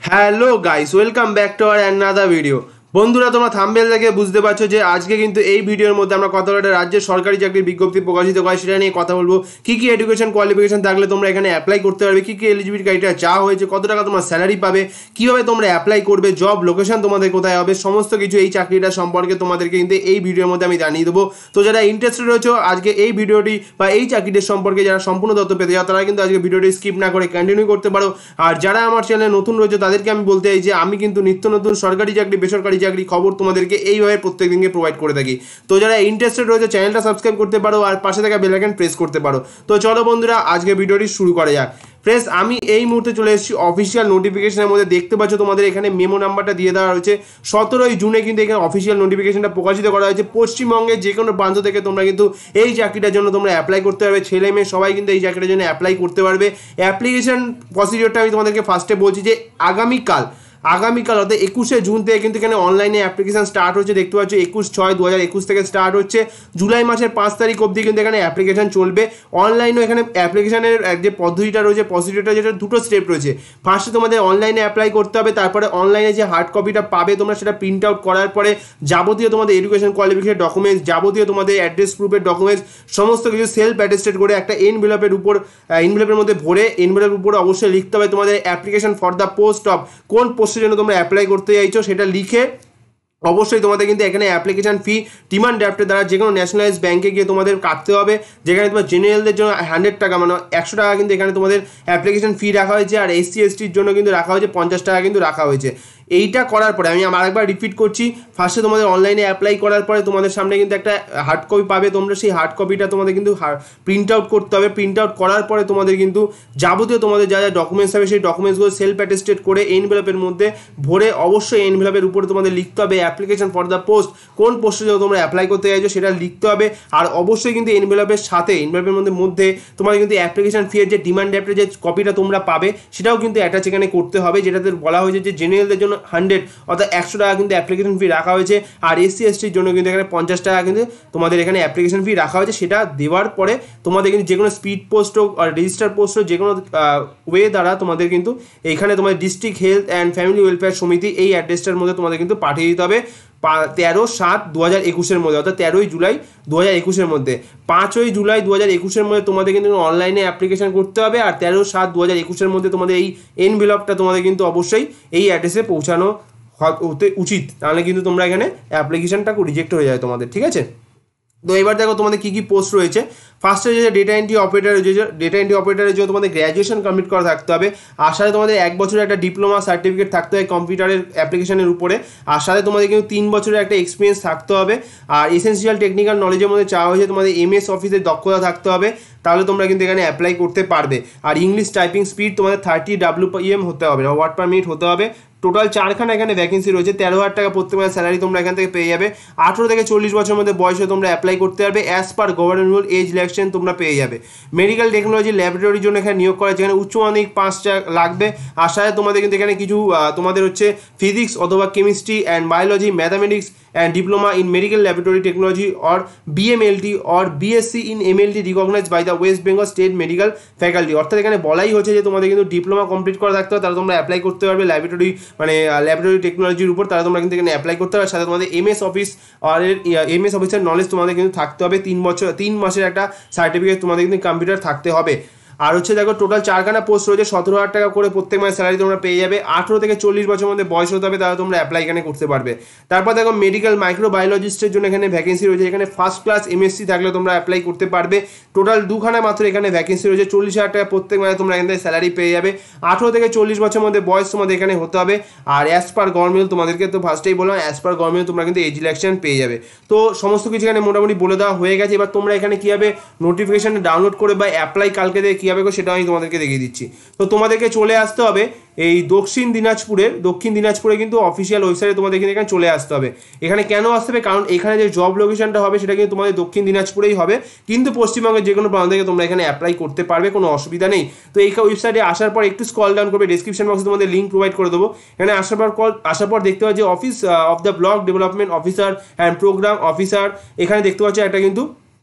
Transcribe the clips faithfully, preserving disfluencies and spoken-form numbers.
Hello guys, welcome back to our another video. বন্ধুরা, তোমরা thumbnail দেখে বুঝতে পারছো যে আজকে কিন্তু এই ভিডিওর মধ্যে আমরা কথা বলবো রাজ্যের সরকারি চাকরির বিজ্ঞপ্তি প্রকাশিত হয় সেটা নিয়ে কথা বলবো। কি কি এডুকেশন কোয়ালিফিকেশন থাকলে তোমরা এখানে অ্যাপ্লাই করতে পারবে, কি কি এলিজিবিলিটি ক্রাইটেরিয়া চা হয়েছে, কত টাকা তোমার স্যালারি পাবে, কিভাবে তোমরা অ্যাপ্লাই করবে, জব লোকেশন তোমাদের কোথায় হবে, সমস্ত কিছু এই চাকরিটা সম্পর্কে তোমাদেরকে কিন্তু এই ভিডিওর মধ্যে আমি জানিয়ে দেবো। তো যারা ইন্টারেস্টেড রয়েছে আজকে এই ভিডিওটি বা এই চাকরিটির সম্পর্কে যারা সম্পূর্ণ তথ্য পেতে যাও তারা কিন্তু আজকে ভিডিওটি স্কিপ না করে কন্টিনিউ করতে পারো। আর যারা আমার চ্যানেলে নতুন রয়েছে তাদেরকে আমি বলতে চাই যে আমি কিন্তু নিত্য নতুন সরকারি চাকরি বেসরকারি চাকরি খবর তোমাদেরকে এইভাবে প্রত্যেক দিনকে প্রোভাইড করে থাকি। তো যারা ইন্টারেস্টেড রয়েছে চ্যানেলটা সাবস্ক্রাইব করতে পারো আর পাশে থাকা বেল আইকন প্রেস করতে পারো। তো চলো বন্ধুরা, আজকে ভিডিওটি শুরু করা যাক। ফ্রেন্ডস, আমি এই মুহূর্তে চলে এসেছি অফিসিয়াল নোটিফিকেশনের মধ্যে। দেখতে পাচ্ছ তোমাদের এখানে মেমো নাম্বারটা দিয়ে দেওয়া হয়েছে। সতেরোই জুনে কিন্তু এখানে অফিসিয়াল নোটিফিকেশনটা প্রকাশিত করা হয়েছে। পশ্চিমবঙ্গের যে কোনো প্রান্ত থেকে তোমরা কিন্তু এই চাকরিটার জন্য তোমরা অ্যাপ্লাই করতে পারবে। ছেলে মেয়ে সবাই কিন্তু এই চাকরিটার জন্য অ্যাপ্লাই করতে পারবে। অ্যাপ্লিকেশন প্রসিডিওরটা আমি তোমাদেরকে ফার্স্টে বলছি যে আগামীকাল আগামীকাল অর্থাৎ একুশে জুন থেকে কিন্তু এখানে অনলাইনে অ্যাপ্লিকেশন স্টার্ট হচ্ছে। দেখতে পাচ্ছ একুশ ছয় দু হাজার একুশ থেকে স্টার্ট হচ্ছে। জুলাই মাসের পাঁচ তারিখ অবধি কিন্তু এখানে অ্যাপ্লিকেশন চলবে। অনলাইনেও এখানে অ্যাপ্লিকেশনের যে পদ্ধতিটা রয়েছে প্রসিডিওরটা যেটা দুটো স্টেপ রয়েছে। ফার্স্টে তোমাদের অনলাইনে অ্যাপ্লাই করতে হবে, তারপরে অনলাইনে যে হার্ড কপিটা পাবে তোমরা সেটা প্রিন্ট আউট করার পরে যাবতীয় তোমাদের এডুকেশন কোয়ালিফিকেশন ডকুমেন্টস, যাবতীয় তোমাদের অ্যাড্রেস প্রুফের ডকুমেন্টস সমস্ত কিছু সেলফ অ্যাটেস্টেড করে একটা এনভেলপের উপর এনভেলপের মধ্যে ভরে এনভেলপের উপরে অবশ্যই লিখতে হবে তোমাদের application for the post of, কোন পোস্টের জন্য তোমরা অ্যাপ্লাই করতে চাইছো সেটা লিখে অবশ্যই তোমাদের কিন্তু এখানে অ্যাপ্লিকেশন ফি ডিমান্ড ড্রাফটের দ্বারা যে কোনো ন্যাশনালাইজ ব্যাঙ্কে গিয়ে তোমাদের কাটতে হবে। যেখানে তোমার জেনারেলদের জন্য হান্ড্রেড টাকা মানে একশো টাকা কিন্তু এখানে তোমাদের অ্যাপ্লিকেশন ফি রাখা হয়েছে। আর এসসি এসটির জন্য কিন্তু রাখা হয়েছে পঞ্চাশ টাকা কিন্তু রাখা হয়েছে। এইটা করার পরে আমি আরেকবার রিপিট করছি, ফার্স্টে তোমাদের অনলাইনে অ্যাপ্লাই করার পরে তোমাদের সামনে কিন্তু একটা হার্ড কপি পাবে। তোমরা সেই হার্ড কপিটা তোমাদের কিন্তু প্রিন্ট আউট করতে হবে। প্রিন্ট আউট করার পরে তোমাদের কিন্তু যাবতীয় তোমাদের যা যা ডকুমেন্টস হবে সেই ডকুমেন্টসগুলো সেলফ অ্যাটেস্টেড করে এনভেলপের মধ্যে ভরে অবশ্যই এনভেলপের উপরে তোমাদের লিখতে হবে অ্যাপ্লিকেশন ফর দ্য পোস্ট, কোন পোস্টে যখন তোমরা অ্যাপ্লাই করতে চাইছো সেটা লিখতে হবে। আর অবশ্যই কিন্তু এনভেলপের সাথে এনভেলপের মধ্যে মধ্যে তোমাদের কিন্তু অ্যাপ্লিকেশন ফি এর যে ডিমান্ড ড্রাফটের যে কপিটা তোমরা পাবে সেটাও কিন্তু অ্যাটাচ এখানে করতে হবে, যেটাতে বলা হয়েছে যে জেনারেলদের জন্য হান্ড্রেড অর্থাৎ একশো টাকা কিন্তু অ্যাপ্লিকেশন ফি রাখা হয়েছে। আর এসসি এসটির জন্য কিন্তু এখানে পঞ্চাশ টাকা কিন্তু তোমাদের এখানে অ্যাপ্লিকেশন ফি রাখা হয়েছে। সেটা দেওয়ার পরে তোমাদের কিন্তু যে কোনো স্পিড পোস্ট হোক আর রেজিস্টার পোস্ট হোক যে কোনো ওয়ে দ্বারা তোমাদের কিন্তু এইখানে তোমাদের district health and family welfare সমিতি এই অ্যাড্রেসটার মধ্যে তোমাদের কিন্তু পাঠিয়ে দিতে হবে তেরো সাত দু হাজার একুশের মধ্যে, অর্থাৎ তেরোই জুলাই দু হাজার একুশের মধ্যে। পাঁচই জুলাই দু হাজার একুশের মধ্যে তোমাদের কিন্তু অনলাইনে অ্যাপ্লিকেশন করতে হবে। আর তেরো সাত দু হাজার একুশের মধ্যে তোমাদের এই এনভেলপটা তোমাদের কিন্তু অবশ্যই এই অ্যাড্রেসে পৌঁছানো হতে উচিত, তাহলে কিন্তু তোমরা এখানে অ্যাপ্লিকেশনটা রিজেক্ট হয়ে যায় তোমাদের। ঠিক আছে, তো এবার দেখো তোমাদের কী কী পোস্ট রয়েছে। ফার্স্টে যে ডেটা এন্ট্রি অপারেটারের যে ডেটা এন্ট্রি অপারেটারের জন্য তোমাদের গ্র্যাজুয়েশন কমপ্লিট করা থাকতে হবে। আর সাথে তোমাদের এক বছরের একটা ডিপ্লোমা সার্টিফিকেট থাকতে হবে কম্পিউটারের অ্যাপ্লিকেশনের উপরে। আর সাথে তোমাদের কিন্তু তিন বছরের একটা এক্সপিরিয়েন্স থাকতে হবে। আর এসেন্সিয়াল টেকনিক্যাল নলেজের মধ্যে চাওয়া হয়েছে তোমাদের এমএস অফিসের দক্ষতা থাকতে হবে, তাহলে তোমরা কিন্তু এখানে অ্যাপ্লাই করতে পারবে। আর ইংলিশ টাইপিং স্পিড তোমাদের থার্টি ডাব্লিউপিএম হতে হবে, ওয়ার্ড পার মিনিট হতে হবে। টোটাল চারখানা এখানে ভ্যাকেন্সি রয়েছে। তেরো হাজার টাকা প্রত্যেক মাসে স্যালারি তোমরা এখান থেকে পেয়ে যাবে। আঠেরো থেকে চল্লিশ বছরের মধ্যে বয়সে তোমরা অ্যাপ্লাই করতে পারবে। As per government rule age relaxation তোমরা পেয়ে যাবে। মেডিকেল টেকনোলজি ল্যাবরেটরির জন্য এখানে নিয়োগ করা, যেখানে উচ্চ মাধ্যমিক পাঁচটা লাগবে। আর সাথে তোমাদের কিন্তু এখানে কিছু তোমাদের হচ্ছে ফিজিক্স অথবা chemistry and biology, mathematics and diploma in medical laboratory technology or B M L T or B S c in M L T recognized by the West Bengal State Medical Faculty। অর্থাৎ এখানে বলাই হচ্ছে যে তোমাদের কিন্তু diploma complete করা থাকতে হবে, তাহলে তোমরা অ্যাপ্লাই করতে পারবে ল্যাবরেটরি মানে ল্যাবরেটরি টেকনোলজির উপর, তাহলে তোমরা কিন্তু এখানে অ্যাপ্লাই করতে পারবে। সাথে তোমাদের এমএস অফিস আর এমএস অফিসের নলেজ তোমাদের কিন্তু থাকতে হবে। তিন বছর তিন মাসের একটা সার্টিফিকেট তোমাদের কিন্তু কম্পিউটার থাকতে হবে। আর হচ্ছে দেখো টোটাল চারখানা পোস্ট রয়েছে, সতেরো হাজার টাকা করে প্রত্যেক মাসে স্যালারি তোমরা পেয়ে যাবে। আঠেরো থেকে চল্লিশ বছরের মধ্যে বয়স হতে হবে, তাহলে তোমরা অ্যাপ্লাই এখানে করতে পারবে। তারপর দেখো মেডিকেল মাইক্রোবায়োলজিস্টের জন্য এখানে ভ্যাকেন্সি রয়েছে। এখানে ফার্স্ট ক্লাস এমএসসি থাকলে তোমরা অ্যাপ্লাই করতে পারবে। টোটাল দুখানা মাত্র এখানে ভ্যাকেন্সি রয়েছে। চল্লিশ হাজার টাকা প্রত্যেক মাসে তোমরা এখান থেকে স্যালারি পেয়ে যাবে। আঠেরো থেকে চল্লিশ বছরের মধ্যে বয়স তোমাদের এখানে হতে হবে। আর অ্যাজ পার গভর্নমেন্ট তোমাদেরকে তো ফার্স্টেই বললাম অ্যাজ পার গভর্নমেন্ট তোমরা কিন্তু এজ রিল্যাক্সেশন পেয়ে যাবে। তো সমস্ত কিছু এখানে মোটামুটি বলে দেওয়া হয়ে গেছে। এবার তোমরা এখানে কীভাবে নোটিফিকেশন ডাউনলোড করে বা অ্যাপ্লাই কালকে দিয়ে কীভাবে করো সেটা আমি তোমাদের দেখিয়ে দিচ্ছি। তো তোমাদেরকে চলে আসতে হবে এই দক্ষিণ দিনাজপুরের দক্ষিণ দিনাজপুরে কিন্তু অফিসিয়াল ওয়েবসাইটে তোমাদের এখানে চলে আসতে হবে। এখানে কেন আসতে হবে, কারণ এখানে যে জব লোকেশনটা হবে সেটা কিন্তু তোমাদের দক্ষিণ দিনাজপুরেই হবে, কিন্তু পশ্চিমবঙ্গের যে কোনো প্রান্ত থেকে তোমরা এখানে অ্যাপ্লাই করতে পারবে, কোনো অসুবিধা নেই। তো এই ওয়েবসাইটে আসার পর একটু স্ক্রল ডাউন করবে, ডেসক্রিপশন বক্সে তোমাদের লিঙ্ক প্রোভাইড করে দেবো। এখানে আসার পর আসার পর দেখতে পাচ্ছি office of the block development officer and programme officer, এখানে দেখতে পাচ্ছি একটা কিন্তু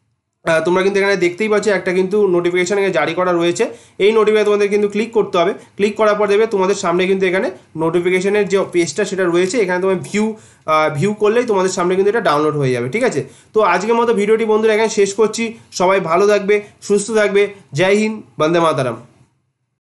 তোমরা কিন্তু এখানে দেখতেই পাচ্ছ একটা কিন্তু নোটিফিকেশান জারি করা রয়েছে। এই নোটিফিকেশন তোমাদের কিন্তু ক্লিক করতে হবে। ক্লিক করার পর দেবে তোমাদের সামনে কিন্তু এখানে নোটিফিকেশনের যে পেজটা সেটা রয়েছে, এখানে তোমার ভিউ ভিউ করলেই তোমাদের সামনে কিন্তু এটা ডাউনলোড হয়ে যাবে। ঠিক আছে, তো আজকের মতো ভিডিওটি বন্ধুরা এখানে শেষ করছি। সবাই ভালো থাকবে, সুস্থ থাকবে। জয় হিন্দ, বন্দে মাতারাম।